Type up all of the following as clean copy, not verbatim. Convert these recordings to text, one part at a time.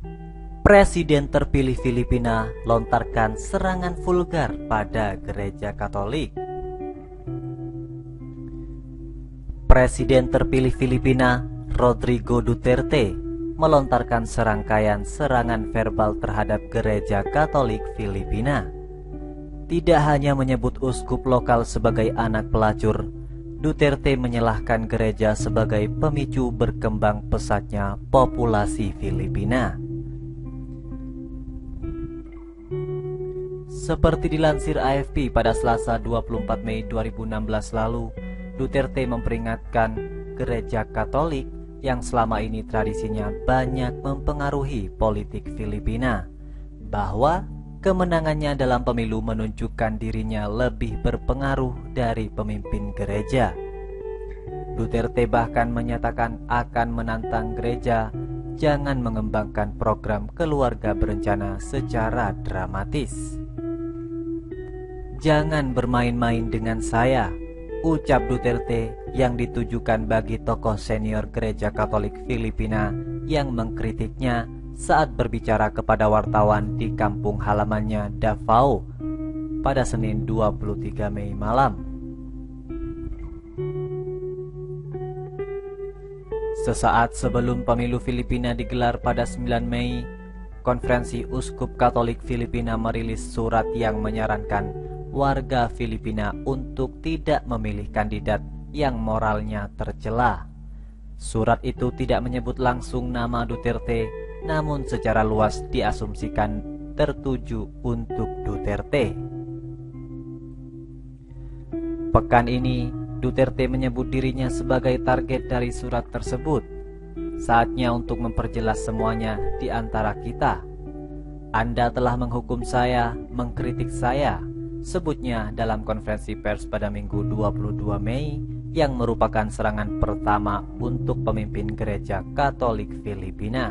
Presiden terpilih Filipina lontarkan serangan vulgar pada gereja Katolik. Presiden terpilih Filipina, Rodrigo Duterte, melontarkan serangkaian serangan verbal terhadap gereja Katolik Filipina. Tidak hanya menyebut uskup lokal sebagai anak pelacur, Duterte menyalahkan gereja sebagai pemicu berkembang pesatnya populasi Filipina. Seperti dilansir AFP pada Selasa 24 Mei 2016 lalu, Duterte memperingatkan gereja Katolik yang selama ini tradisinya banyak mempengaruhi politik Filipina, bahwa kemenangannya dalam pemilu menunjukkan dirinya lebih berpengaruh dari pemimpin gereja. Duterte bahkan menyatakan akan menantang gereja jangan mengembangkan program keluarga berencana secara dramatis. "Jangan bermain-main dengan saya," ucap Duterte yang ditujukan bagi tokoh senior gereja Katolik Filipina yang mengkritiknya saat berbicara kepada wartawan di kampung halamannya Davao pada Senin 23 Mei malam. Sesaat sebelum pemilu Filipina digelar pada 9 Mei, Konferensi Uskup Katolik Filipina merilis surat yang menyarankan warga Filipina untuk tidak memilih kandidat yang moralnya tercela. Surat itu tidak menyebut langsung nama Duterte, namun secara luas diasumsikan tertuju untuk Duterte. Pekan ini, Duterte menyebut dirinya sebagai target dari surat tersebut. Saatnya untuk memperjelas semuanya di antara kita. "Anda telah menghukum saya, mengkritik saya," sebutnya dalam konferensi pers pada Minggu 22 Mei yang merupakan serangan pertama untuk pemimpin gereja Katolik Filipina.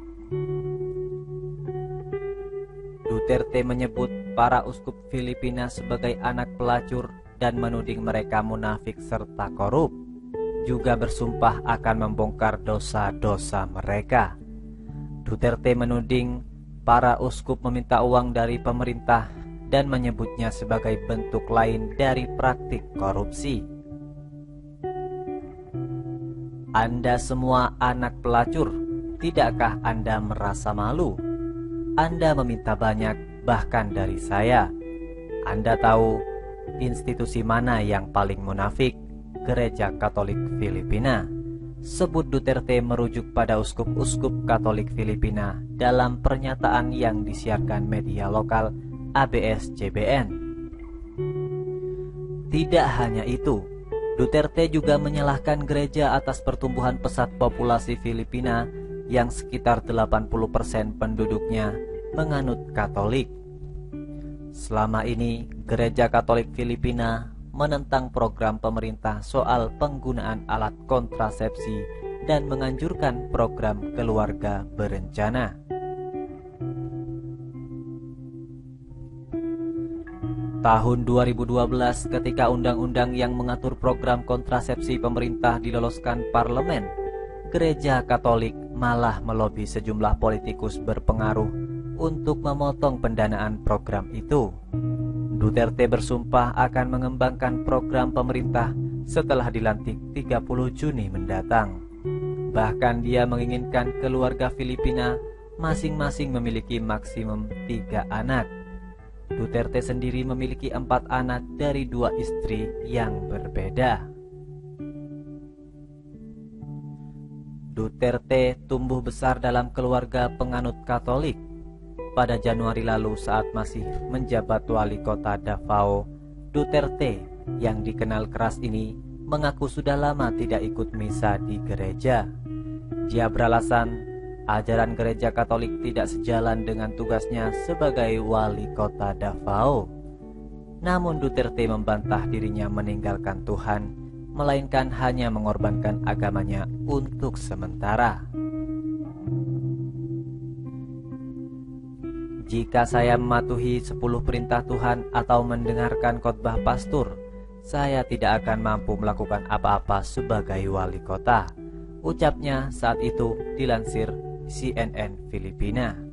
Duterte menyebut para uskup Filipina sebagai anak pelacur dan menuding mereka munafik serta korup. Juga bersumpah akan membongkar dosa-dosa mereka. Duterte menuding para uskup meminta uang dari pemerintah dan menyebutnya sebagai bentuk lain dari praktik korupsi. "Anda semua anak pelacur, tidakkah Anda merasa malu? Anda meminta banyak, bahkan dari saya. Anda tahu institusi mana yang paling munafik? Gereja Katolik Filipina," sebut Duterte merujuk pada uskup-uskup Katolik Filipina dalam pernyataan yang disiarkan media lokal ABS-CBN. Tidak hanya itu, Duterte juga menyalahkan gereja atas pertumbuhan pesat populasi Filipina yang sekitar 80% penduduknya menganut Katolik. Selama ini, gereja Katolik Filipina menentang program pemerintah soal penggunaan alat kontrasepsi dan menganjurkan program keluarga berencana. Tahun 2012, ketika undang-undang yang mengatur program kontrasepsi pemerintah diloloskan parlemen, gereja Katolik malah melobi sejumlah politikus berpengaruh untuk memotong pendanaan program itu. Duterte bersumpah akan mengembangkan program pemerintah setelah dilantik 30 Juni mendatang. Bahkan dia menginginkan keluarga Filipina masing-masing memiliki maksimum 3 anak. Duterte sendiri memiliki 4 anak dari 2 istri yang berbeda. Duterte tumbuh besar dalam keluarga penganut Katolik. Pada Januari lalu saat masih menjabat wali kota Davao, Duterte yang dikenal keras ini mengaku sudah lama tidak ikut misa di gereja. Dia beralasan ajaran gereja Katolik tidak sejalan dengan tugasnya sebagai wali kota Davao. Namun Duterte membantah dirinya meninggalkan Tuhan, melainkan hanya mengorbankan agamanya untuk sementara. "Jika saya mematuhi 10 perintah Tuhan atau mendengarkan khotbah pastor, saya tidak akan mampu melakukan apa-apa sebagai wali kota," ucapnya saat itu dilansir CNN Filipina.